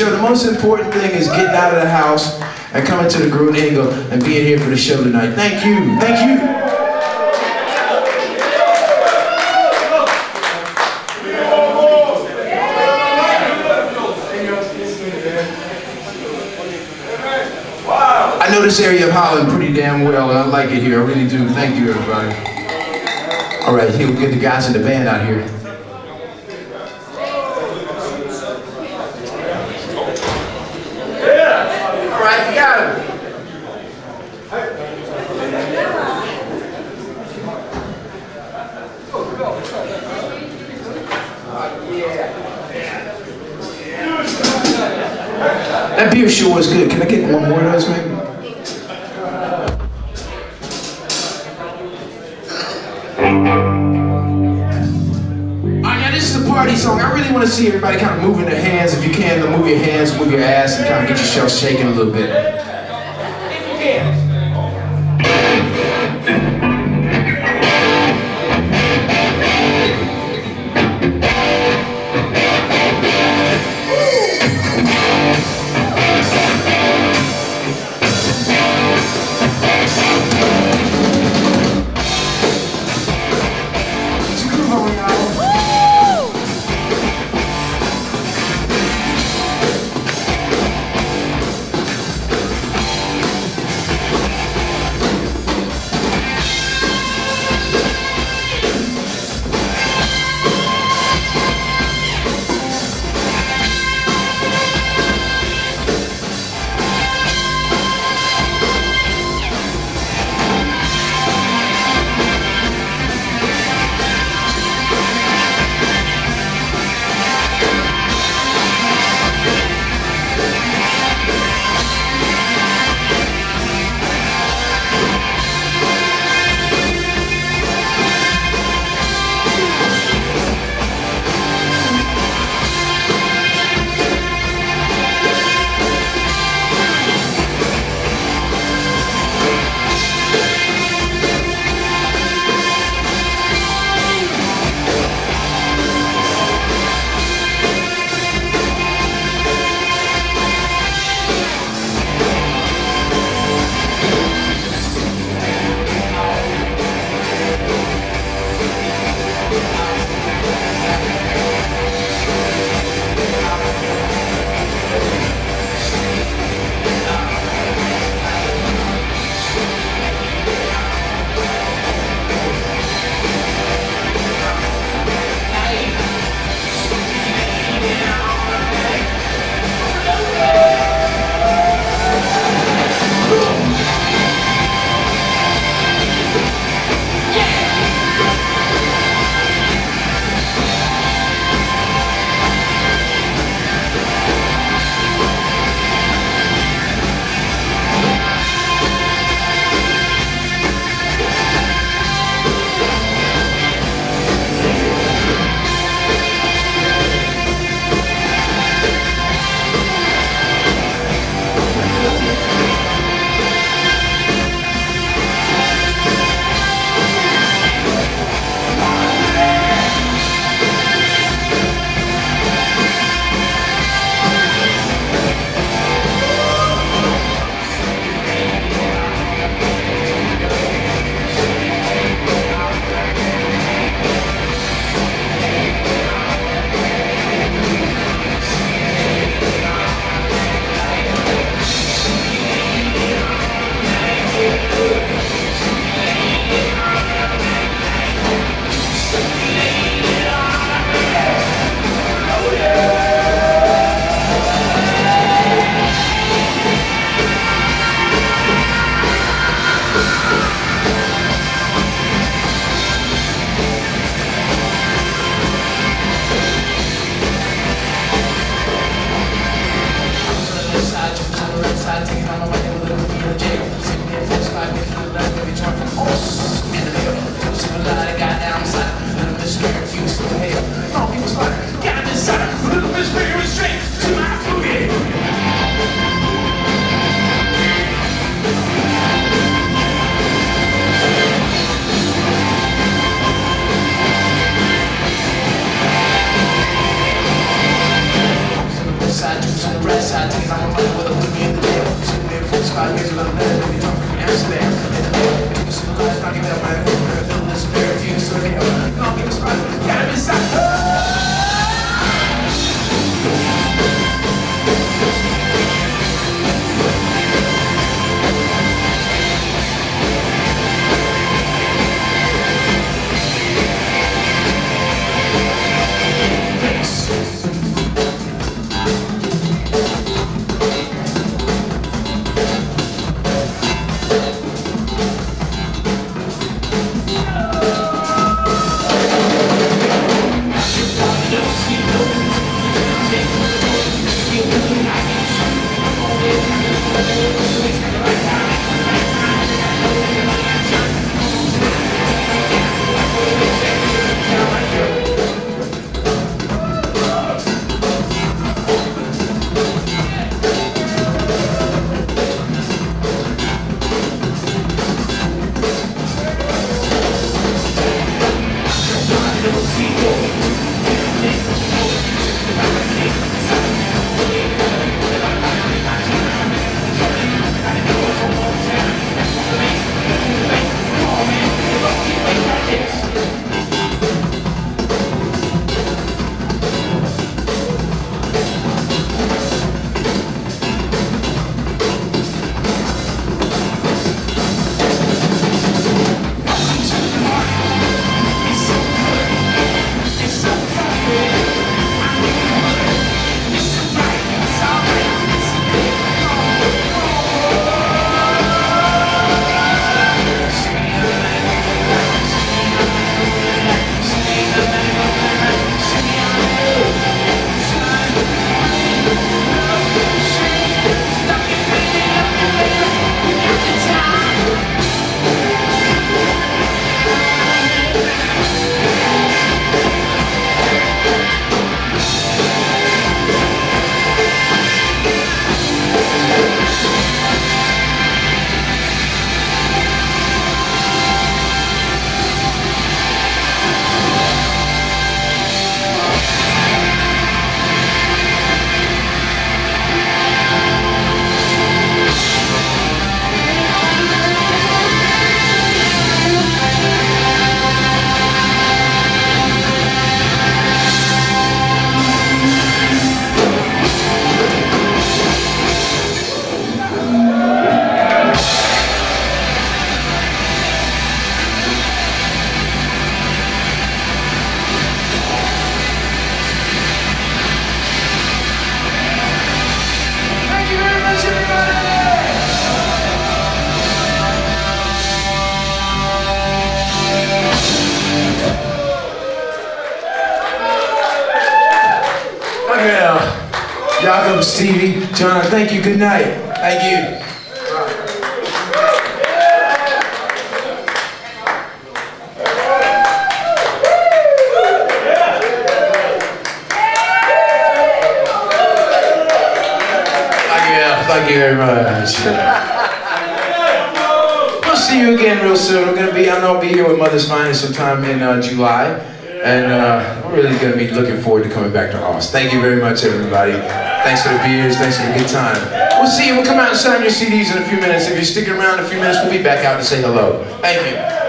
show. The most important thing is getting out of the house and coming to the Gruen Engel and being here for the show tonight. Thank you. Thank you. I know this area of Holland pretty damn well, and I like it here. I really do. Thank you, everybody. All right, here we get the guys in the band out here. All right, you got him. That beer sure was good. Can I get one more of those, maybe? Alright, now this is a party song. I really want to see everybody kind of moving their hands. If you can, move your hands, move your ass, and kind of get yourself shaking a little bit. If you can. Side to the rest. side gigs without that. Let me talk from Amsterdam. Took a single class, knocking down my build this pair of views. So they can't get a spot with the cannabis side. Jakob, Stevie, John, thank you, good night. Thank you. Thank you very much. We'll see you again real soon. I know I'll be here with Mother's Finest sometime in July. And we're really going to be looking forward to coming back to Austin. Thank you very much, everybody. Thanks for the beers. Thanks for the good time. We'll see you. We'll come out and sign your CDs in a few minutes. If you're sticking around in a few minutes, we'll be back out to say hello. Thank you.